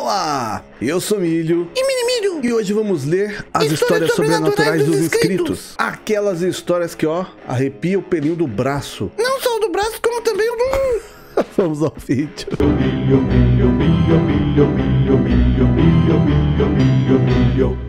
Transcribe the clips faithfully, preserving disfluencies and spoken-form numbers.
Olá, eu sou Milho e Minimilho, e hoje vamos ler as histórias, histórias sobrenaturais, sobrenaturais dos, dos inscritos. inscritos. Aquelas histórias que, ó, arrepia o pelinho do braço. Não só o do braço, como também o do... Vamos ao vídeo. Milho, milho, milho, milho, milho, milho, milho, milho, milho, milho.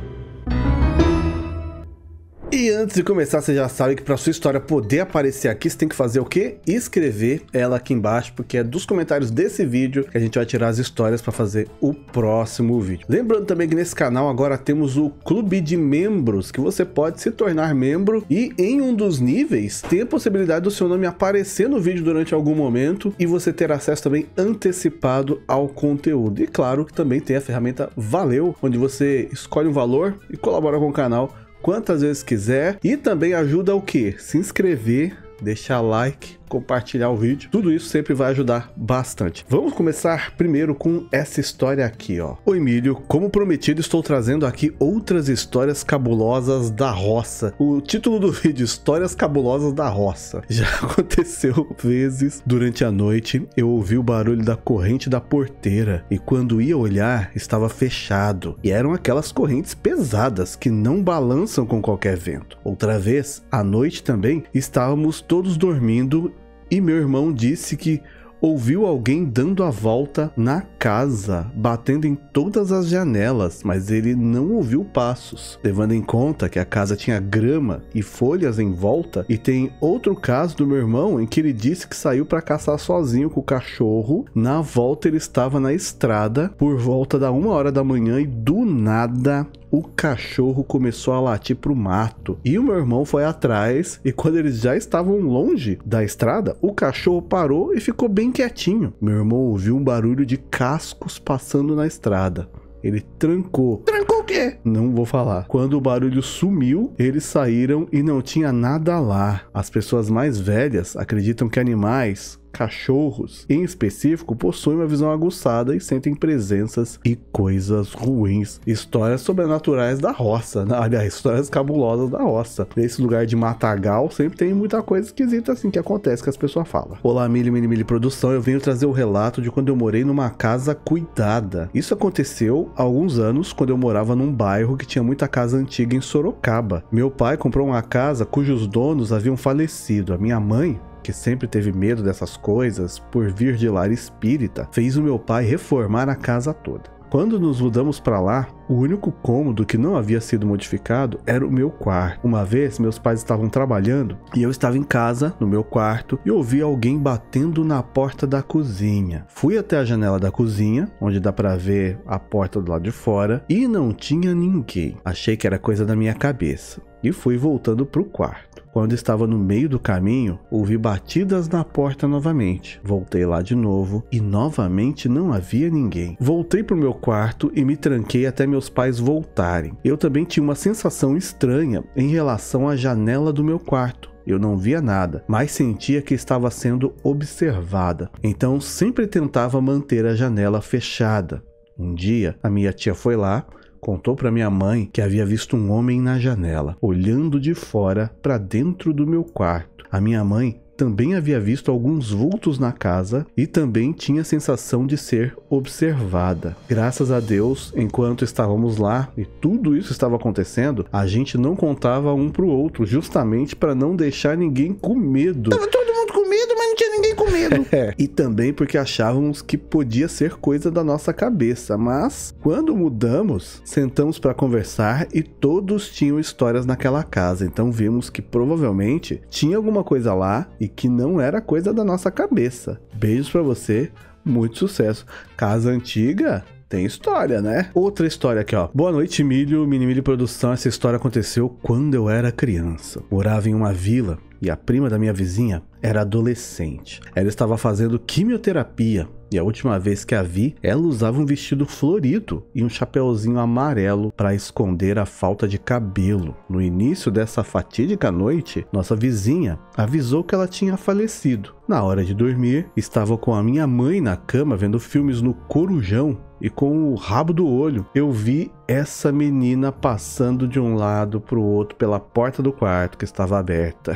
E antes de começar, você já sabe que para sua história poder aparecer aqui, você tem que fazer o quê? Escrever ela aqui embaixo, porque é dos comentários desse vídeo que a gente vai tirar as histórias para fazer o próximo vídeo. Lembrando também que nesse canal agora temos o clube de membros, que você pode se tornar membro e em um dos níveis tem a possibilidade do seu nome aparecer no vídeo durante algum momento e você ter acesso também antecipado ao conteúdo. E claro que também tem a ferramenta Valeu, onde você escolhe um valor e colabora com o canal quantas vezes quiser e também ajuda o que? Se inscrever, deixar like, compartilhar o vídeo, tudo isso sempre vai ajudar bastante. Vamos começar primeiro com essa história aqui, ó. Oi, Milho, como prometido, estou trazendo aqui outras histórias cabulosas da roça. O título do vídeo, Histórias Cabulosas da Roça. Já aconteceu vezes durante a noite, eu ouvi o barulho da corrente da porteira e quando ia olhar, estava fechado. E eram aquelas correntes pesadas que não balançam com qualquer vento. Outra vez, à noite também, estávamos todos dormindo e meu irmão disse que ouviu alguém dando a volta na casa, batendo em todas as janelas, mas ele não ouviu passos, levando em conta que a casa tinha grama e folhas em volta. E tem outro caso do meu irmão em que ele disse que saiu para caçar sozinho com o cachorro. Na volta ele estava na estrada por volta da uma hora da manhã e do nada o cachorro começou a latir pro mato e o meu irmão foi atrás e quando eles já estavam longe da estrada, o cachorro parou e ficou bem quietinho. Meu irmão ouviu um barulho de cascos passando na estrada. Ele trancou. Trancou o quê? Não vou falar. Quando o barulho sumiu, eles saíram e não tinha nada lá. As pessoas mais velhas acreditam que animais, cachorros, em específico, possuem uma visão aguçada e sentem presenças e coisas ruins. Histórias sobrenaturais da roça, né? Aliás, histórias cabulosas da roça. Nesse lugar de matagal, sempre tem muita coisa esquisita assim que acontece, que as pessoas falam. Olá, Mili, Mili, Mili Produção, eu venho trazer o relato de quando eu morei numa casa cuidada. Isso aconteceu há alguns anos, quando eu morava num bairro que tinha muita casa antiga em Sorocaba. Meu pai comprou uma casa cujos donos haviam falecido. A minha mãe, que sempre teve medo dessas coisas por vir de lar espírita, fez o meu pai reformar a casa toda. Quando nos mudamos para lá, o único cômodo que não havia sido modificado era o meu quarto. Uma vez, meus pais estavam trabalhando e eu estava em casa, no meu quarto, e ouvi alguém batendo na porta da cozinha. Fui até a janela da cozinha, onde dá para ver a porta do lado de fora, e não tinha ninguém. Achei que era coisa da minha cabeça e fui voltando para o quarto. Quando estava no meio do caminho, ouvi batidas na porta novamente. Voltei lá de novo e novamente não havia ninguém. Voltei para o meu quarto e me tranquei até meus pais voltarem. Eu também tinha uma sensação estranha em relação à janela do meu quarto. Eu não via nada, mas sentia que estava sendo observada. Então sempre tentava manter a janela fechada. Um dia, a minha tia foi lá, contou para minha mãe que havia visto um homem na janela, olhando de fora para dentro do meu quarto. A minha mãe também havia visto alguns vultos na casa e também tinha a sensação de ser observada. Graças a Deus, enquanto estávamos lá e tudo isso estava acontecendo, a gente não contava um pro outro, justamente para não deixar ninguém com medo. Tava todo mundo com medo, mas não tinha ninguém com medo. É, e também porque achávamos que podia ser coisa da nossa cabeça, mas quando mudamos, sentamos para conversar e todos tinham histórias naquela casa, então vimos que provavelmente tinha alguma coisa lá e que não era coisa da nossa cabeça. Beijos pra você, muito sucesso. Casa antiga tem história, né? Outra história aqui, ó. Boa noite, Milho, Mini Milho Produção. Essa história aconteceu quando eu era criança. Morava em uma vila e a prima da minha vizinha era adolescente. Ela estava fazendo quimioterapia e a última vez que a vi, ela usava um vestido florido e um chapeuzinho amarelo para esconder a falta de cabelo. No início dessa fatídica noite, nossa vizinha avisou que ela tinha falecido. Na hora de dormir, estava com a minha mãe na cama vendo filmes no Corujão e com o rabo do olho eu vi essa menina passando de um lado para o outro pela porta do quarto que estava aberta. Tranca a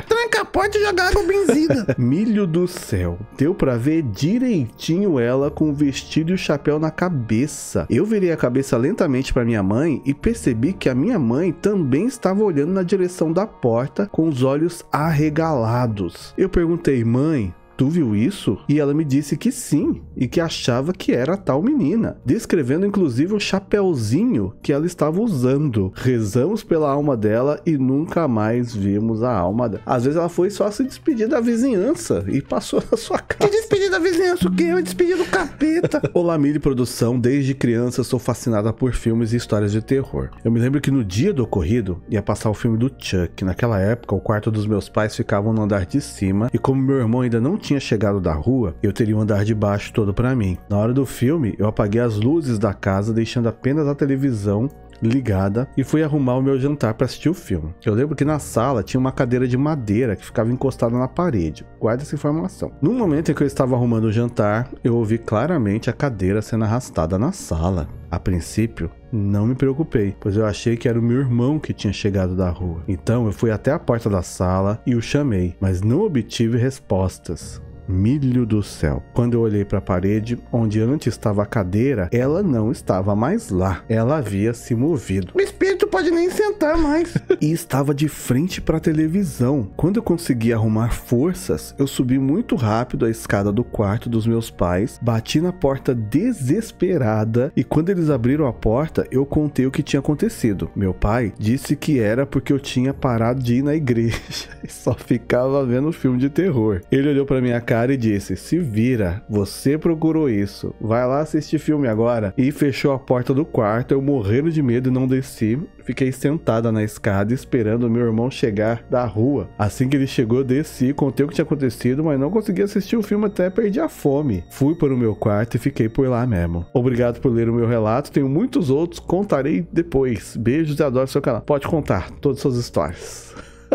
porta e jogar água benzida. Milho do céu. Deu pra ver direitinho ela com o vestido e o chapéu na cabeça. Eu virei a cabeça lentamente pra minha mãe e percebi que a minha mãe também estava olhando na direção da porta com os olhos arregalados. Eu perguntei, mãe, tu viu isso? E ela me disse que sim, e que achava que era a tal menina, descrevendo inclusive o chapéuzinho que ela estava usando. Rezamos pela alma dela e nunca mais vimos a alma dela. Às vezes ela foi só se despedir da vizinhança e passou na sua casa. Que despedir da vizinhança o quê? Eu despedir do capeta. Olá, Mili Produção. Desde criança sou fascinada por filmes e histórias de terror. Eu me lembro que no dia do ocorrido ia passar o filme do Chuck. Naquela época o quarto dos meus pais ficava no andar de cima e como meu irmão ainda não tinha tinha chegado da rua, eu teria um andar de baixo todo pra mim. Na hora do filme, eu apaguei as luzes da casa, deixando apenas a televisão ligada e fui arrumar o meu jantar para assistir o filme. Eu lembro que na sala tinha uma cadeira de madeira que ficava encostada na parede. Guarda essa informação. No momento em que eu estava arrumando o jantar, eu ouvi claramente a cadeira sendo arrastada na sala. A princípio, não me preocupei, pois eu achei que era o meu irmão que tinha chegado da rua. Então eu fui até a porta da sala e o chamei, mas não obtive respostas. Milho do céu. Quando eu olhei para a parede, onde antes estava a cadeira, ela não estava mais lá. Ela havia se movido. O espírito pode nem sentar mais. E estava de frente para a televisão. Quando eu consegui arrumar forças, eu subi muito rápido a escada do quarto dos meus pais, bati na porta desesperada e quando eles abriram a porta, eu contei o que tinha acontecido. Meu pai disse que era porque eu tinha parado de ir na igreja e só ficava vendo filme de terror. Ele olhou para minha cara e disse, se vira, você procurou isso, vai lá assistir filme agora. E fechou a porta do quarto, eu morrendo de medo e não desci. Fiquei sentada na escada esperando o meu irmão chegar da rua. Assim que ele chegou, eu desci, contei o que tinha acontecido, mas não consegui assistir o filme até perdi a fome. Fui para o meu quarto e fiquei por lá mesmo. Obrigado por ler o meu relato, tenho muitos outros, contarei depois. Beijos e adoro seu canal. Pode contar todas as suas histórias.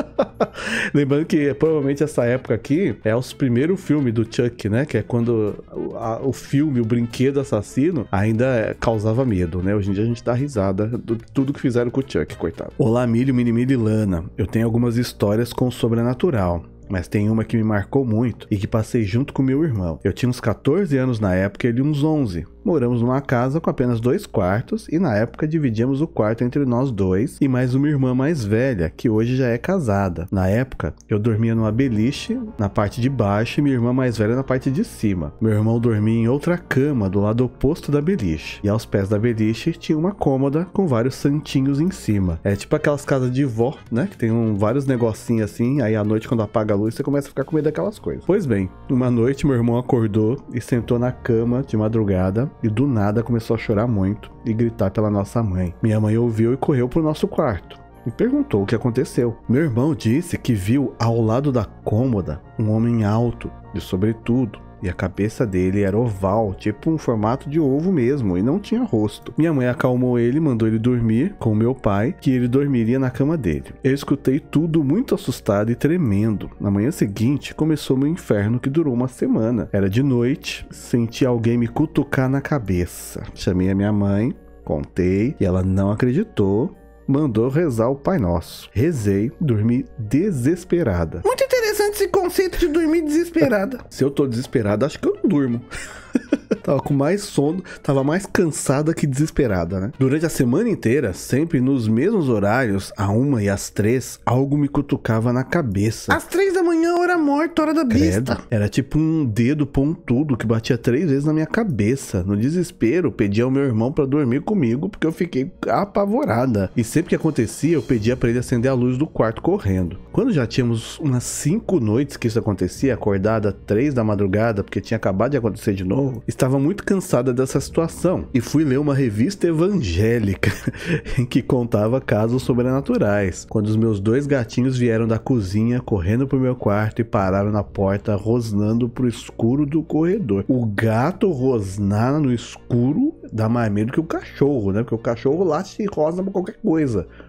Lembrando que provavelmente essa época aqui é os primeiros filmes do Chuck, né? Que é quando a, o filme, o brinquedo assassino ainda causava medo, né? Hoje em dia a gente dá risada de tudo que fizeram com o Chuck, coitado. Olá, Milho, Mini Mili e Lana. Eu tenho algumas histórias com o sobrenatural. Mas tem uma que me marcou muito e que passei junto com meu irmão. Eu tinha uns quatorze anos na época e ele uns onze. Moramos numa casa com apenas dois quartos e na época dividíamos o quarto entre nós dois e mais uma irmã mais velha, que hoje já é casada. Na época, eu dormia numa beliche na parte de baixo e minha irmã mais velha na parte de cima. Meu irmão dormia em outra cama do lado oposto da beliche. E aos pés da beliche tinha uma cômoda com vários santinhos em cima. É tipo aquelas casas de vó, né? Que tem um, vários negocinhos assim, aí à noite quando apaga a luz você começa a ficar com medo daquelas coisas. Pois bem, uma noite meu irmão acordou e sentou na cama de madrugada e do nada começou a chorar muito e gritar pela nossa mãe. Minha mãe ouviu e correu pro nosso quarto e perguntou o que aconteceu. Meu irmão disse que viu ao lado da cômoda um homem alto, de sobretudo, e a cabeça dele era oval, tipo um formato de ovo mesmo, e não tinha rosto. Minha mãe acalmou ele e mandou ele dormir com meu pai, que ele dormiria na cama dele. Eu escutei tudo muito assustado e tremendo. Na manhã seguinte, começou meu inferno que durou uma semana. Era de noite, senti alguém me cutucar na cabeça. Chamei a minha mãe, contei, e ela não acreditou. Mandou rezar o Pai Nosso. Rezei, dormi desesperada. Muito interessante esse conceito de dormir desesperada. Se eu tô desesperada, acho que eu não durmo. Tava com mais sono, tava mais cansada que desesperada, né? Durante a semana inteira, sempre nos mesmos horários, a uma e às três, algo me cutucava na cabeça. Às três da manhã, hora morta, hora da Credo. besta. Era tipo um dedo pontudo que batia três vezes na minha cabeça. No desespero, pedi ao meu irmão pra dormir comigo, porque eu fiquei apavorada. E sempre que acontecia, eu pedia pra ele acender a luz do quarto correndo. Quando já tínhamos umas cinco noites que isso acontecia, acordada três da madrugada, porque tinha acabado de acontecer de novo, estava muito cansada dessa situação e fui ler uma revista evangélica em que contava casos sobrenaturais. Quando os meus dois gatinhos vieram da cozinha correndo pro meu quarto e pararam na porta rosnando pro escuro do corredor. O gato rosnar no escuro dá mais medo que o cachorro, né? Porque o cachorro late e rosna pra qualquer coisa.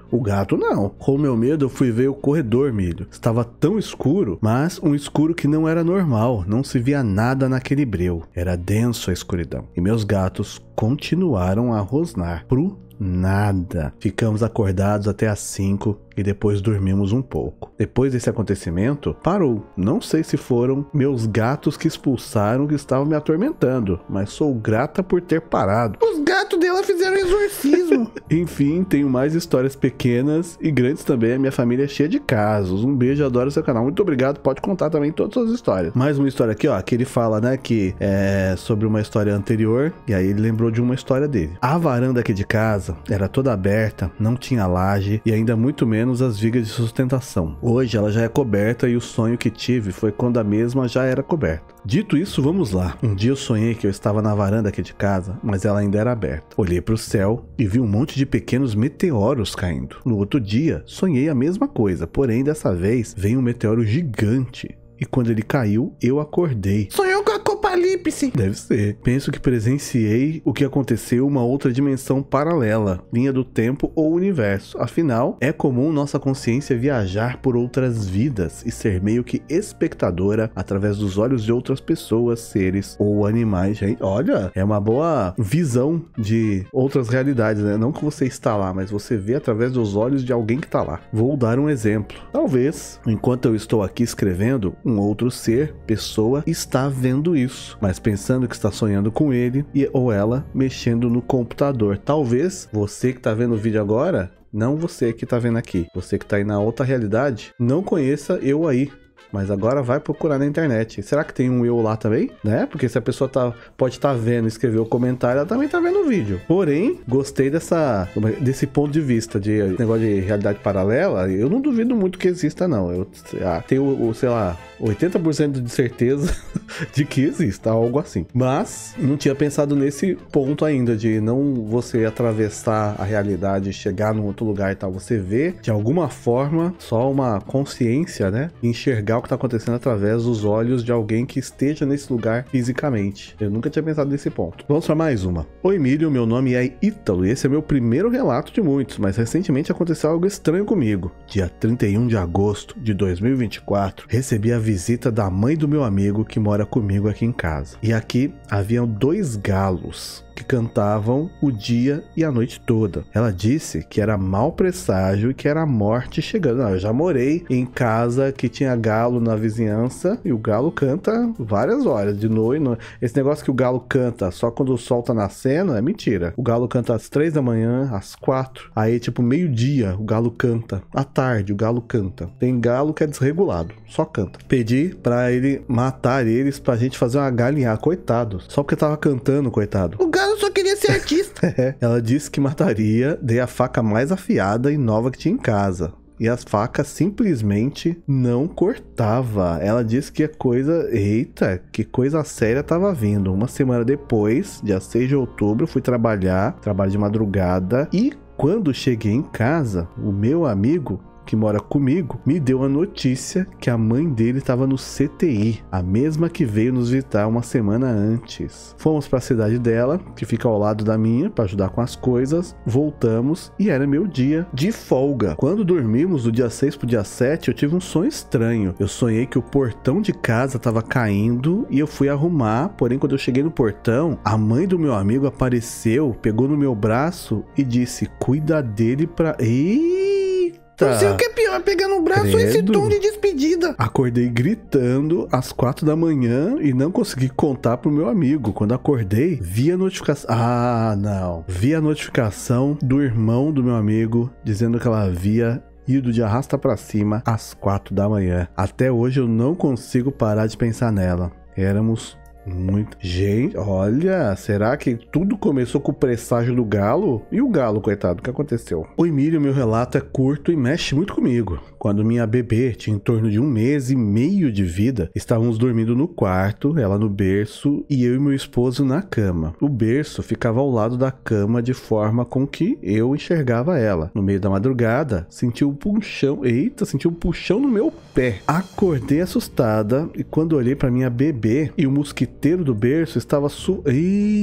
O gato não. Com meu medo eu fui ver o corredor, Milho. Estava tão escuro, mas um escuro que não era normal. Não se via nada naquele breu. Era denso a escuridão. E meus gatos continuaram a rosnar. Pro nada. Ficamos acordados até às cinco e depois dormimos um pouco. Depois desse acontecimento, parou. Não sei se foram meus gatos que expulsaram o que estavam me atormentando, mas sou grata por ter parado. Os gatos dela fizeram exorcismo. Enfim, tenho mais histórias pequenas e grandes também. A minha família é cheia de casos. Um beijo, adoro seu canal. Muito obrigado, pode contar também todas as suas histórias. Mais uma história aqui, ó, que ele fala, né, que é sobre uma história anterior, e aí ele lembrou de uma história dele. A varanda aqui de casa era toda aberta, não tinha laje e ainda muito menos as vigas de sustentação. Hoje ela já é coberta e o sonho que tive foi quando a mesma já era coberta. Dito isso, vamos lá. Um dia eu sonhei que eu estava na varanda aqui de casa, mas ela ainda era aberta. Olhei para o céu e vi um monte de pequenos meteoros caindo. No outro dia, sonhei a mesma coisa, porém dessa vez veio um meteoro gigante. E quando ele caiu, eu acordei. Sonhou com a Apocalipse. Deve ser. Penso que presenciei o que aconteceu uma outra dimensão paralela, linha do tempo ou universo. Afinal, é comum nossa consciência viajar por outras vidas e ser meio que espectadora através dos olhos de outras pessoas, seres ou animais. Gente, olha, é uma boa visão de outras realidades, né? Não que você está lá, mas você vê através dos olhos de alguém que está lá. Vou dar um exemplo. Talvez, enquanto eu estou aqui escrevendo, um outro ser, pessoa, está vendo isso, mas pensando que está sonhando com ele e, ou ela mexendo no computador. Talvez você que está vendo o vídeo agora, não você que está vendo aqui, você que está aí na outra realidade, não conheça eu aí. Mas agora vai procurar na internet. Será que tem um eu lá também? Né? Porque se a pessoa tá, pode estar tá vendo e escrever o comentário, ela também tá vendo o vídeo. Porém, gostei dessa, desse ponto de vista de negócio de realidade paralela. Eu não duvido muito que exista, não. Eu ah, tenho, sei lá, oitenta por cento de certeza de que exista algo assim. Mas não tinha pensado nesse ponto ainda, de não você atravessar a realidade, chegar num outro lugar e tal. Você vê, de alguma forma, só uma consciência, né? Enxergar o que tá acontecendo através dos olhos de alguém que esteja nesse lugar fisicamente. Eu nunca tinha pensado nesse ponto. Vamos para mais uma. Oi, Milho, meu nome é Ítalo e esse é meu primeiro relato de muitos, mas recentemente aconteceu algo estranho comigo. Dia trinta e um de agosto de dois mil e vinte e quatro, recebi a visita da mãe do meu amigo que mora comigo aqui em casa. E aqui haviam dois galos que cantavam o dia e a noite toda. Ela disse que era mau presságio e que era a morte chegando. Não, eu já morei em casa que tinha galo na vizinhança e o galo canta várias horas de noite. Esse negócio que o galo canta só quando o sol tá nascendo é mentira. O galo canta às três da manhã, às quatro. Aí tipo meio-dia o galo canta. À tarde o galo canta. Tem galo que é desregulado, só canta. Pedi pra ele matar eles pra gente fazer uma galinhada. Coitado. Só porque tava cantando, coitado. O galo só queria ser artista. É, ela disse que mataria, dei a faca mais afiada e nova que tinha em casa. E as facas simplesmente não cortava. Ela disse que a coisa... Eita, que coisa séria tava vindo. Uma semana depois, dia seis de outubro, fui trabalhar, trabalho de madrugada. E quando cheguei em casa, o meu amigo que mora comigo, me deu a notícia que a mãe dele estava no C T I, a mesma que veio nos visitar uma semana antes. Fomos para a cidade dela, que fica ao lado da minha, para ajudar com as coisas. Voltamos e era meu dia de folga. Quando dormimos do dia seis pro dia sete, eu tive um sonho estranho. Eu sonhei que o portão de casa estava caindo e eu fui arrumar, porém quando eu cheguei no portão, a mãe do meu amigo apareceu, pegou no meu braço e disse: "Cuida dele pra..." Ih! Não sei o que é pior, pegar no braço ou esse tom de despedida. Acordei gritando às quatro da manhã e não consegui contar pro meu amigo. Quando acordei, vi a notificação... Ah, não. Vi a notificação do irmão do meu amigo dizendo que ela havia ido de arrasta pra cima às quatro da manhã. Até hoje eu não consigo parar de pensar nela. Éramos... muito. Gente, olha, será que tudo começou com o presságio do galo? E o galo, coitado, o que aconteceu? Oi, Milho, meu relato é curto e mexe muito comigo. Quando minha bebê tinha em torno de um mês e meio de vida, estávamos dormindo no quarto, ela no berço e eu e meu esposo na cama. O berço ficava ao lado da cama de forma com que eu enxergava ela. No meio da madrugada, senti um puxão, eita, senti um puxão no meu pé. Acordei assustada e quando olhei para minha bebê e o mosquiteiro do berço estava su... Eita!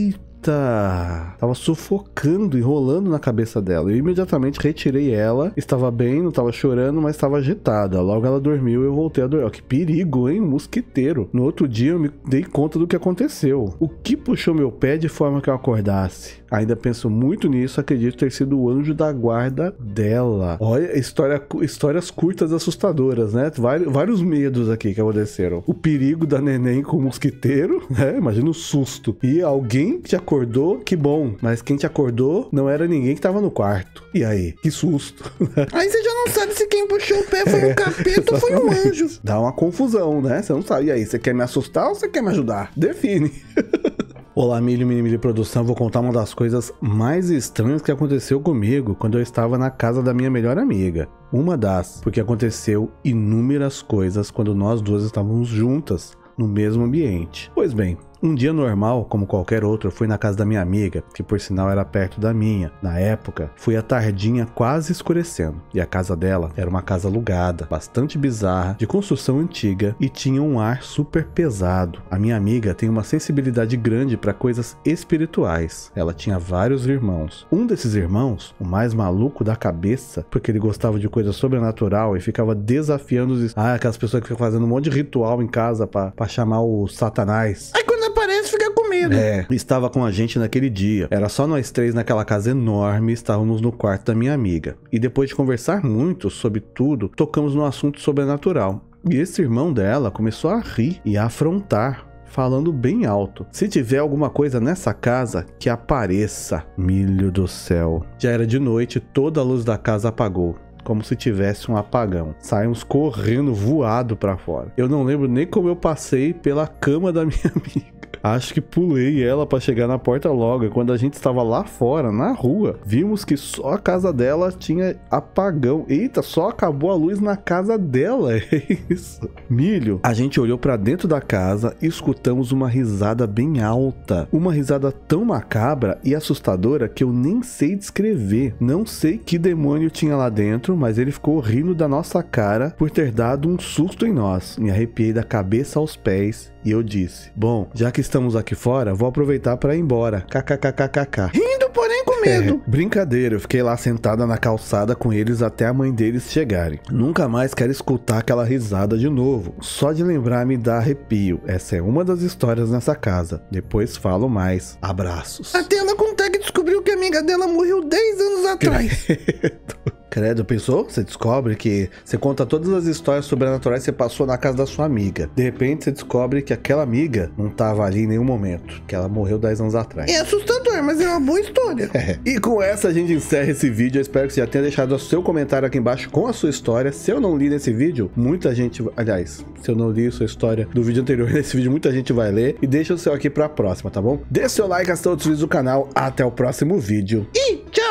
Eita! Tava sufocando, enrolando na cabeça dela. Eu imediatamente retirei ela. Estava bem, não tava chorando, mas estava agitada. Logo ela dormiu e eu voltei a dormir. Ó, que perigo, hein? Mosquiteiro. No outro dia eu me dei conta do que aconteceu. O que puxou meu pé de forma que eu acordasse? Ainda penso muito nisso, acredito ter sido o anjo da guarda dela. Olha, história, histórias curtas assustadoras, né? Vários, vários medos aqui que aconteceram. O perigo da neném com o mosquiteiro, né? Imagina o susto. E alguém te acordou, que bom. Mas quem te acordou não era ninguém que tava no quarto. E aí? Que susto. Aí você já não sabe se quem puxou o pé foi um capeta ou foi um anjo. Dá uma confusão, né? Você não sabe. E aí, você quer me assustar ou você quer me ajudar? Define. Olá, Milho, Mini Milho Produção. Vou contar uma das coisas mais estranhas que aconteceu comigo quando eu estava na casa da minha melhor amiga. Uma das, porque aconteceu inúmeras coisas quando nós duas estávamos juntas no mesmo ambiente. Pois bem, um dia normal, como qualquer outro, eu fui na casa da minha amiga, que por sinal era perto da minha. Na época, fui à tardinha quase escurecendo, e a casa dela era uma casa alugada, bastante bizarra, de construção antiga e tinha um ar super pesado. A minha amiga tem uma sensibilidade grande para coisas espirituais. Ela tinha vários irmãos. Um desses irmãos, o mais maluco da cabeça, porque ele gostava de coisa sobrenatural e ficava desafiando os... Ah, aquelas pessoas que ficam fazendo um monte de ritual em casa para chamar o Satanás. Aí quando aparece, fica com medo. É, estava com a gente naquele dia. Era só nós três naquela casa enorme, estávamos no quarto da minha amiga. E depois de conversar muito sobre tudo, tocamos no assunto sobrenatural. E esse irmão dela começou a rir e a afrontar, falando bem alto. Se tiver alguma coisa nessa casa, que apareça. Milho do céu. Já era de noite, toda a luz da casa apagou, como se tivesse um apagão. Saímos correndo, voado pra fora. Eu não lembro nem como eu passei pela cama da minha amiga. Acho que pulei ela pra chegar na porta logo. E quando a gente estava lá fora, na rua, vimos que só a casa dela tinha apagão. Eita, só acabou a luz na casa dela. É isso. Milho, a gente olhou pra dentro da casa e escutamos uma risada bem alta. Uma risada tão macabra e assustadora que eu nem sei descrever. Não sei que demônio tinha lá dentro, mas ele ficou rindo da nossa cara por ter dado um susto em nós. Me arrepiei da cabeça aos pés. E eu disse, bom, já que estamos aqui fora, vou aproveitar para ir embora. Kkkkk. Rindo, porém com medo. É, brincadeira, eu fiquei lá sentada na calçada com eles até a mãe deles chegarem. Nunca mais quero escutar aquela risada de novo. Só de lembrar me dá arrepio. Essa é uma das histórias nessa casa. Depois falo mais. Abraços. Até ela contar que descobriu que a amiga dela morreu dez anos atrás. Credo, pensou? Você descobre que você conta todas as histórias sobrenaturais que você passou na casa da sua amiga. De repente você descobre que aquela amiga não estava ali em nenhum momento, que ela morreu dez anos atrás. É assustador, mas é uma boa história. É. E com essa a gente encerra esse vídeo. Eu espero que você já tenha deixado o seu comentário aqui embaixo com a sua história. Se eu não li nesse vídeo, muita gente... Aliás, se eu não li a sua história do vídeo anterior, nesse vídeo muita gente vai ler. E deixa o seu aqui pra próxima, tá bom? Deixa o seu like, assista outros vídeos do canal. Até o próximo vídeo. E tchau!